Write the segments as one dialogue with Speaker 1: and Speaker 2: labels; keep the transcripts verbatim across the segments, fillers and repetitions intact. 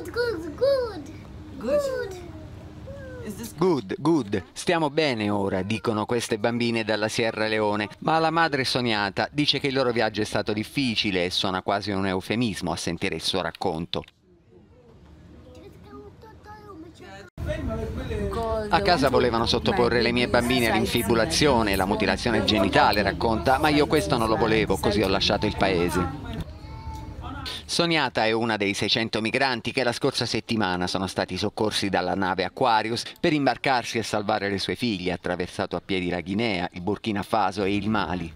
Speaker 1: Good, good, good. Good.
Speaker 2: Good, good, stiamo bene ora, dicono queste bambine dalla Sierra Leone, ma la madre Soniata dice che il loro viaggio è stato difficile e suona quasi un eufemismo a sentire il suo racconto. A casa volevano sottoporre le mie bambine all'infibulazione, la mutilazione genitale, racconta, ma io questo non lo volevo, così ho lasciato il paese. Soniata è una dei seicento migranti che la scorsa settimana sono stati soccorsi dalla nave Aquarius per imbarcarsi e salvare le sue figlie, attraversato a piedi la Guinea, il Burkina Faso e il Mali.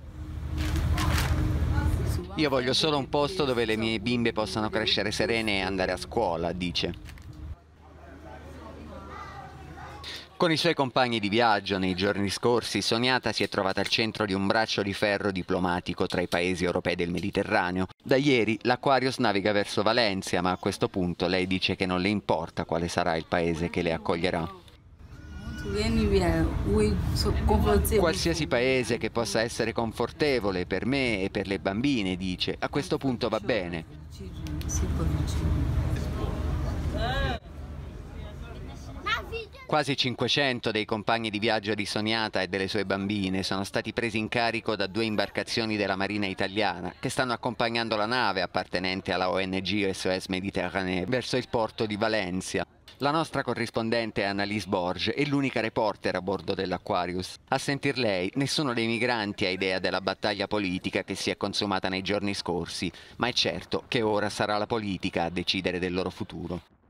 Speaker 2: Io voglio solo un posto dove le mie bimbe possano crescere serene e andare a scuola, dice. Con i suoi compagni di viaggio nei giorni scorsi, Soniata si è trovata al centro di un braccio di ferro diplomatico tra i paesi europei del Mediterraneo. Da ieri l'Aquarius naviga verso Valencia, ma a questo punto lei dice che non le importa quale sarà il paese che le accoglierà. Qualsiasi paese che possa essere confortevole per me e per le bambine, dice, a questo punto va bene. Quasi cinquecento dei compagni di viaggio di Soniata e delle sue bambine sono stati presi in carico da due imbarcazioni della Marina italiana che stanno accompagnando la nave appartenente alla O N G S O S Méditerranée verso il porto di Valencia. La nostra corrispondente Annalise Borges è l'unica reporter a bordo dell'Aquarius. A sentir lei, nessuno dei migranti ha idea della battaglia politica che si è consumata nei giorni scorsi, ma è certo che ora sarà la politica a decidere del loro futuro.